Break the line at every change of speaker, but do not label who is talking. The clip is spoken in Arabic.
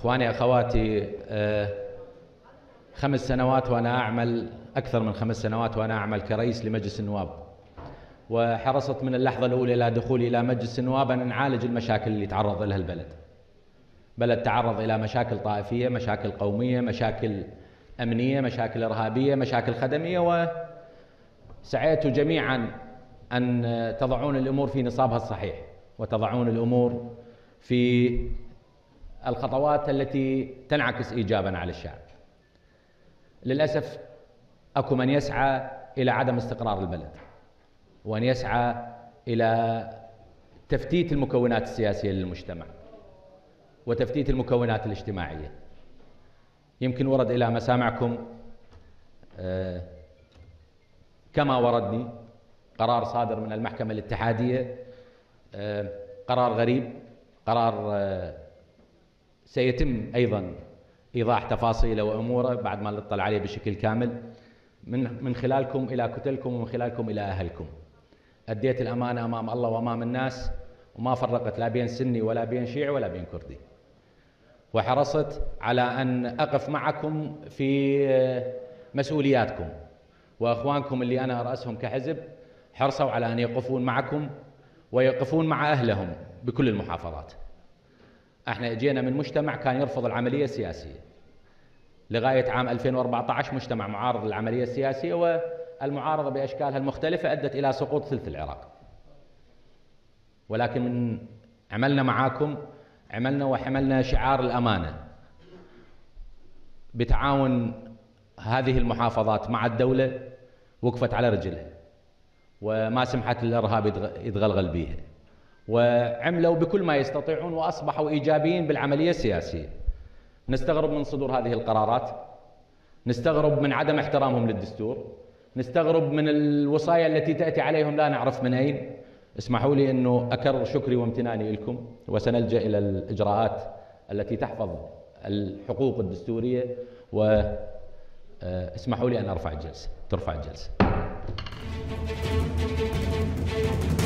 اخواني اخواتي، 5 سنوات وانا اعمل، اكثر من 5 سنوات وانا اعمل كرئيس لمجلس النواب، وحرصت من اللحظه الاولى الى دخولي الى مجلس النواب ان نعالج المشاكل اللي تعرض لها البلد. بلد تعرض الى مشاكل طائفيه، مشاكل قوميه، مشاكل امنيه، مشاكل ارهابيه، مشاكل خدميه، وسعيتوا جميعا ان تضعون الامور في نصابها الصحيح، وتضعون الامور في الخطوات التي تنعكس ايجابا على الشعب. للاسف اكو من يسعى الى عدم استقرار البلد، وان يسعى الى تفتيت المكونات السياسيه للمجتمع وتفتيت المكونات الاجتماعيه. يمكن ورد الى مسامعكم كما وردني قرار صادر من المحكمه الاتحاديه، قرار غريب، قرار سيتم ايضا ايضاح تفاصيله واموره بعد ما نطلع عليه بشكل كامل من خلالكم الى كتلكم ومن خلالكم الى اهلكم. اديت الامانه امام الله وامام الناس، وما فرقت لا بين سني ولا بين شيعي ولا بين كردي، وحرصت على ان اقف معكم في مسؤولياتكم، واخوانكم اللي انا اراسهم كحزب حرصوا على ان يقفون معكم ويقفون مع اهلهم بكل المحافظات. احنا اجينا من مجتمع كان يرفض العمليه السياسيه لغايه عام 2014، مجتمع معارض للعمليه السياسيه، والمعارضه باشكالها المختلفه ادت الى سقوط ثلث العراق. ولكن من عملنا معاكم عملنا وحملنا شعار الامانه بتعاون هذه المحافظات مع الدوله، وقفت على رجلها وما سمحت للارهاب يتغلغل بيها، وعملوا بكل ما يستطيعون واصبحوا ايجابيين بالعمليه السياسيه. نستغرب من صدور هذه القرارات، نستغرب من عدم احترامهم للدستور، نستغرب من الوصايا التي تاتي عليهم لا نعرف من اين. اسمحوا لي انه اكرر شكري وامتناني لكم، وسنلجا الى الاجراءات التي تحفظ الحقوق الدستوريه، واسمحوا لي ان ارفع الجلسه. ترفع الجلسه.